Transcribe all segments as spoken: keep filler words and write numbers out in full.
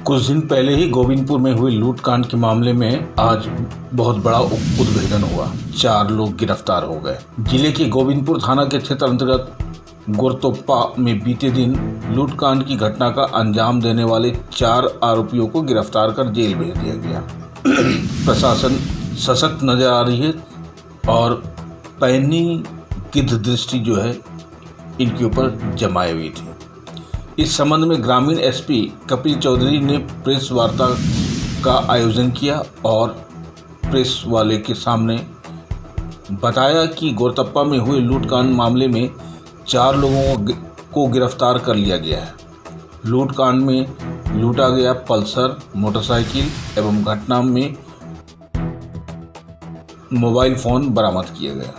कुछ दिन पहले ही गोविंदपुर में हुए लूटकांड के मामले में आज बहुत बड़ा उद्भेदन हुआ। चार लोग गिरफ्तार हो गए। जिले के गोविंदपुर थाना के क्षेत्र अंतर्गत गोरतोप्पा में बीते दिन लूटकांड की घटना का अंजाम देने वाले चार आरोपियों को गिरफ्तार कर जेल भेज दिया गया। प्रशासन सशक्त नजर आ रही है और पैनी की दृष्टि जो है इनके ऊपर जमाई हुई थी। इस संबंध में ग्रामीण एसपी कपिल चौधरी ने प्रेस वार्ता का आयोजन किया और प्रेस वाले के सामने बताया कि गोरतप्पा में हुए लूटकांड मामले में चार लोगों को गिरफ्तार कर लिया गया है। लूटकांड में लूटा गया पल्सर मोटरसाइकिल एवं घटना में मोबाइल फोन बरामद किए गए।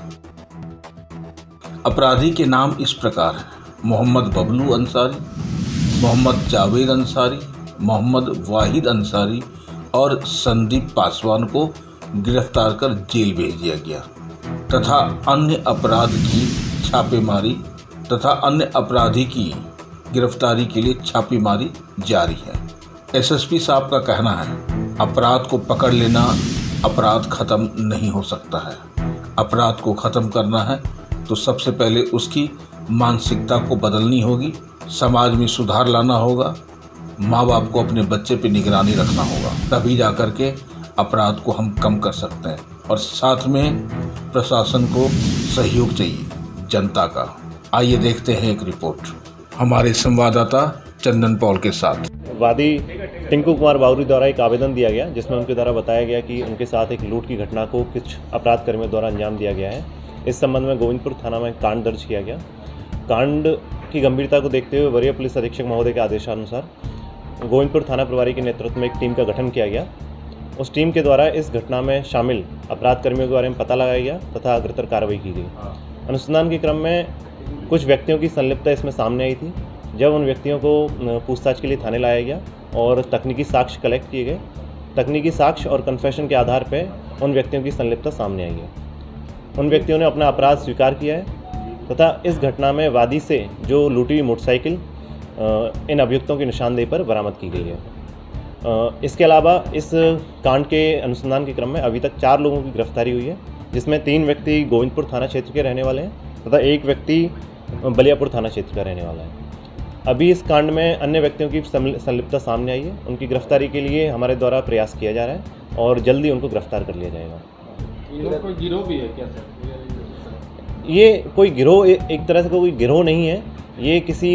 अपराधी के नाम इस प्रकार हैं: मोहम्मद बबलू अंसारी, मोहम्मद जावेद अंसारी, मोहम्मद वाहिद अंसारी और संदीप पासवान को गिरफ्तार कर जेल भेज दिया गया तथा अन्य अपराध की छापेमारी तथा अन्य अपराधी की गिरफ्तारी के लिए छापेमारी जारी है। एसएसपी साहब का कहना है, अपराध को पकड़ लेना अपराध खत्म नहीं हो सकता है। अपराध को खत्म करना है तो सबसे पहले उसकी मानसिकता को बदलनी होगी, समाज में सुधार लाना होगा, माँ बाप को अपने बच्चे पे निगरानी रखना होगा, तभी जाकर के अपराध को हम कम कर सकते हैं। और साथ में प्रशासन को सहयोग चाहिए जनता का। आइए देखते हैं एक रिपोर्ट हमारे संवाददाता चंदन पॉल के साथ। वादी टिंकू कुमार बावरी द्वारा एक आवेदन दिया गया जिसमें उनके द्वारा बताया गया कि उनके साथ एक लूट की घटना को कुछ अपराध कर्मियों द्वारा अंजाम दिया गया है। इस संबंध में गोविंदपुर थाना में कांड दर्ज किया गया। कांड की गंभीरता को देखते हुए वरीय पुलिस अधीक्षक महोदय के आदेशानुसार गोविंदपुर थाना प्रभारी के नेतृत्व में एक टीम का गठन किया गया। उस टीम के द्वारा इस घटना में शामिल अपराध कर्मियों के बारे में पता लगाया गया तथा अग्रतर कार्रवाई की गई। अनुसंधान के क्रम में कुछ व्यक्तियों की संलिप्तता इसमें सामने आई थी। जब उन व्यक्तियों को पूछताछ के लिए थाने लाया गया और तकनीकी साक्ष्य कलेक्ट किए गए, तकनीकी साक्ष्य और कन्फेशन के आधार पर उन व्यक्तियों की संलिप्तता सामने आई है। उन व्यक्तियों ने अपना अपराध स्वीकार किया है तथा इस घटना में वादी से जो लूटी हुई मोटरसाइकिल इन अभियुक्तों की निशानदेही पर बरामद की गई है। इसके अलावा इस कांड के अनुसंधान के क्रम में अभी तक चार लोगों की गिरफ्तारी हुई है, जिसमें तीन व्यक्ति गोविंदपुर थाना क्षेत्र के रहने वाले हैं तथा एक व्यक्ति बलियापुर थाना क्षेत्र का रहने वाला है। अभी इस कांड में अन्य व्यक्तियों की संलिप्तता सामने आई है। उनकी गिरफ्तारी के लिए हमारे द्वारा प्रयास किया जा रहा है और जल्दी उनको गिरफ्तार कर लिया जाएगा। ये कोई गिरोह भी है क्या सर? ये कोई गिरोह एक तरह से कोई गिरोह नहीं है। ये किसी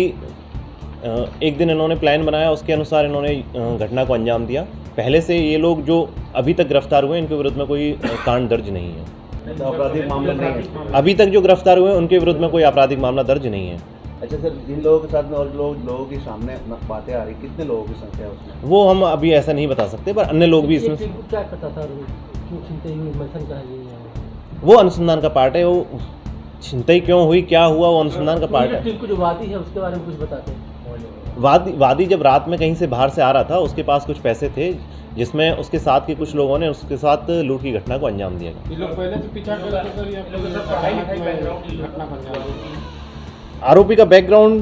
एक दिन इन्होंने प्लान बनाया, उसके अनुसार इन्होंने घटना को अंजाम दिया। पहले से ये लोग जो अभी तक गिरफ्तार हुए इनके विरुद्ध में कोई कांड दर्ज नहीं है, आपराधिक मामला नहीं है। अभी तक जो गिरफ्तार हुए उनके विरुद्ध में कोई आपराधिक मामला दर्ज नहीं है। अच्छा सर, इन लोगों के साथ में और लोग लोगों के सामने बातें आ रही, कितने लोगों की संख्या है उसमें? वो हम अभी ऐसा नहीं बता सकते, पर अन्य लोग भी इसमें क्या पता था वो अनुसंधान का पार्ट है। वो छिनतई क्यों हुई, क्या हुआ, वो अनुसंधान का पार्ट है। जो वादी है उसके बारे में कुछ बताते हैं। वादी वादी जब रात में कहीं से बाहर से आ रहा था, उसके पास कुछ पैसे थे जिसमें उसके साथ के कुछ लोगों ने उसके साथ लूट की घटना को अंजाम दिया। ये लोग पहले से पीछा कर रहे थे या फिर घटना बन आरोपी का बैकग्राउंड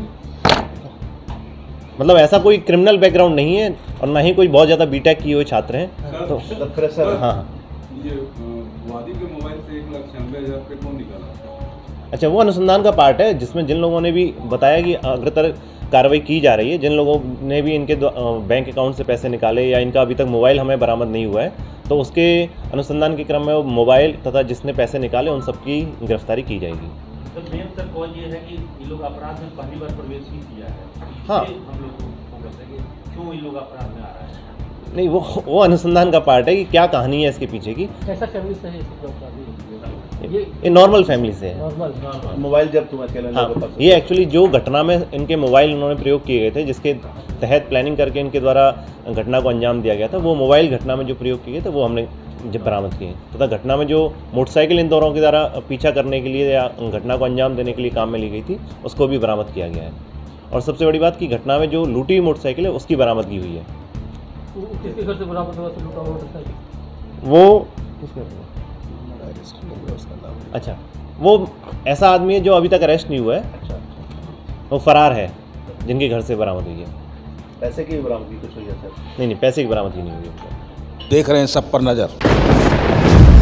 मतलब ऐसा कोई क्रिमिनल बैकग्राउंड नहीं है और ना ही कोई बहुत ज़्यादा बीटेक किए हुए छात्र हैं। तो फ्रेशर। हाँ, ये वादी के मोबाइल से एक लाख छियानवे हज़ार रुपये कौन निकाला? अच्छा, वो अनुसंधान का पार्ट है जिसमें जिन लोगों ने भी बताया कि अग्रतर कार्रवाई की जा रही है, जिन लोगों ने भी इनके बैंक अकाउंट से पैसे निकाले या इनका अभी तक मोबाइल हमें बरामद नहीं हुआ है, तो उसके अनुसंधान के क्रम में वो मोबाइल तथा जिसने पैसे निकाले उन सबकी गिरफ्तारी की जाएगी। तो मेन तक कौन ये है कि ये लोग अपराध में पहली बार प्रवेश ही किया है। हाँ, हम लोग को फोकस है कि क्यों ये लोग अपराध में आ रहा है। नहीं, वो वो अनुसंधान का पार्ट है कि क्या कहानी है इसके पीछे की। कैसा फैमिली से है ये, ये नॉर्मल फैमिली से है। नॉर्मल मोबाइल जब तुम अकेले हाँ, ये एक्चुअली जो घटना में इनके मोबाइल उन्होंने प्रयोग किए गए थे, जिसके तहत प्लानिंग करके इनके द्वारा घटना को अंजाम दिया गया था, वो मोबाइल घटना में जो प्रयोग किए थे वो हमने जब बरामद किए तथा घटना में जो मोटरसाइकिल इन दोनों के द्वारा पीछा करने के लिए या घटना को अंजाम देने के लिए काम में ली गई थी, उसको भी बरामद किया गया है। और सबसे बड़ी बात कि घटना में जो लूटी मोटरसाइकिल है उसकी बरामदगी हुई है। किसके घर से बरामद हुआ लूटा मोटरसाइकिल? वो अच्छा, वो ऐसा आदमी है जो अभी तक अरेस्ट नहीं हुआ है। अच्छा, वो फरार है जिनके घर से बरामद हुई है। पैसे की भी बरामदगी कुछ हुई है सर? नहीं नहीं पैसे की बरामदगी नहीं हुई उनको। देख रहे हैं सब पर नज़र।